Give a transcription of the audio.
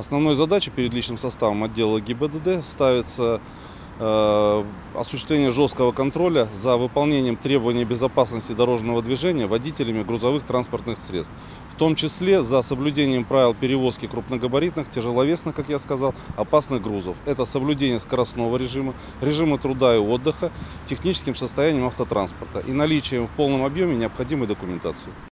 Основной задачей перед личным составом отдела ГИБДД ставится осуществление жесткого контроля за выполнением требований безопасности дорожного движения водителями грузовых транспортных средств, в том числе за соблюдением правил перевозки крупногабаритных, тяжеловесных, как я сказал, опасных грузов. Это соблюдение скоростного режима, режима труда и отдыха, техническим состоянием автотранспорта и наличием в полном объеме необходимой документации.